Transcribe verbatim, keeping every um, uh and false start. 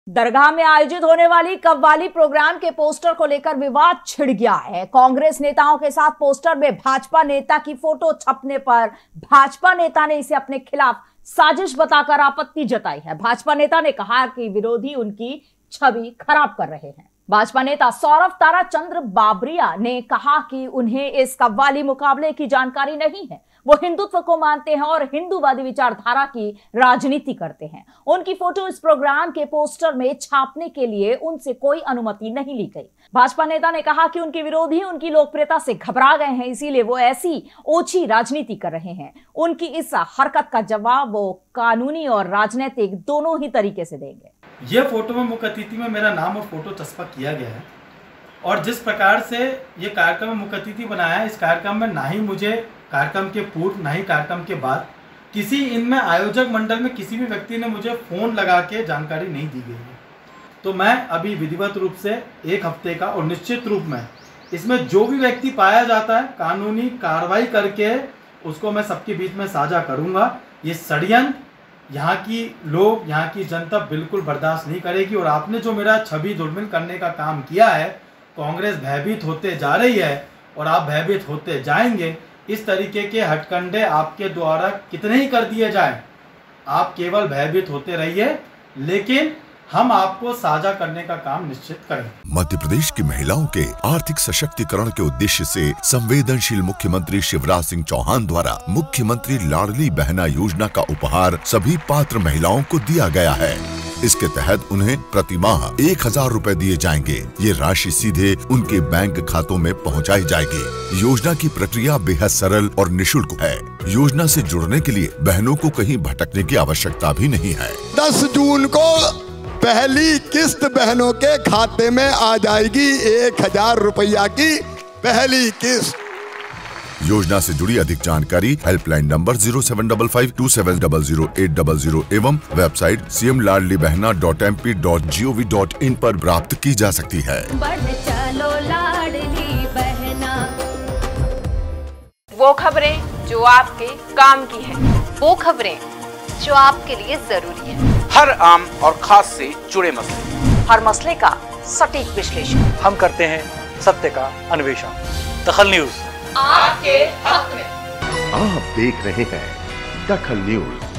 दरगाह में आयोजित होने वाली कव्वाली प्रोग्राम के पोस्टर को लेकर विवाद छिड़ गया है। कांग्रेस नेताओं के साथ पोस्टर में भाजपा नेता की फोटो छपने पर भाजपा नेता ने इसे अपने खिलाफ साजिश बताकर आपत्ति जताई है। भाजपा नेता ने कहा कि विरोधी उनकी छवि खराब कर रहे हैं। भाजपा नेता सौरभ ताराचंद्र बाबरिया ने कहा कि उन्हें इस कव्वाली मुकाबले की जानकारी नहीं है। वो हिंदुत्व को मानते हैं और हिंदूवादी विचारधारा की राजनीति करते हैं। उनकी फोटो इस प्रोग्राम के पोस्टर में छापने के लिए उनसे कोई अनुमति नहीं ली गई। भाजपा नेता ने कहा कि उनके विरोधी उनकी लोकप्रियता से घबरा गए हैं, इसीलिए वो ऐसी ओछी राजनीति कर रहे हैं। उनकी इस हरकत का जवाब वो कानूनी और राजनीतिक दोनों ही तरीके से देंगे। ये फोटो में मुख्य अतिथि में मेरा नाम और फोटो चस्पा किया गया है और जिस प्रकार से ये कार्यक्रम में मुख्य अतिथि बनाया है, इस कार्यक्रम में ना ही मुझे कार्यक्रम के पूर्व ना ही कार्यक्रम के बाद किसी इनमें आयोजक मंडल में किसी भी व्यक्ति ने मुझे फ़ोन लगा के जानकारी नहीं दी गई है। तो मैं अभी विधिवत रूप से एक हफ्ते का और निश्चित रूप में इसमें जो भी व्यक्ति पाया जाता है कानूनी कार्रवाई करके उसको मैं सबके बीच में साझा करूँगा। ये षड्यंत्र यहाँ की लोग, यहाँ की जनता बिल्कुल बर्दाश्त नहीं करेगी और आपने जो मेरा छवि धूमिल करने का काम किया है, कांग्रेस भयभीत होते जा रही है और आप भयभीत होते जाएंगे। इस तरीके के हथकंडे आपके द्वारा कितने ही कर दिए जाएं, आप केवल भयभीत होते रहिए, लेकिन हम आपको साझा करने का काम निश्चित करेंगे। मध्य प्रदेश की महिलाओं के आर्थिक सशक्तिकरण के उद्देश्य से संवेदनशील मुख्यमंत्री शिवराज सिंह चौहान द्वारा मुख्यमंत्री लाडली बहना योजना का उपहार सभी पात्र महिलाओं को दिया गया है। इसके तहत उन्हें प्रति माह एक हजार रूपए दिए जाएंगे। ये राशि सीधे उनके बैंक खातों में पहुंचाई जाएगी। योजना की प्रक्रिया बेहद सरल और निशुल्क है। योजना से जुड़ने के लिए बहनों को कहीं भटकने की आवश्यकता भी नहीं है। दस जून को पहली किस्त बहनों के खाते में आ जाएगी। एक हजार रुपया की पहली किस्त। योजना से जुड़ी अधिक जानकारी helpline number zero seven double five two seven double zero eight double zero एवं website C M Ladli Behna dot M P dot G O V dot in पर प्राप्त की जा सकती है। बढ़ चलो लाडली बहना। वो खबरें जो आपके काम की है, वो खबरें जो आपके लिए जरूरी है। हर आम और खास से जुड़े मसले, हर मसले का सटीक विश्लेषण हम करते हैं, सत्य का अन्वेषण। दखल न्यूज आपके हक में। आप देख रहे हैं दखल न्यूज।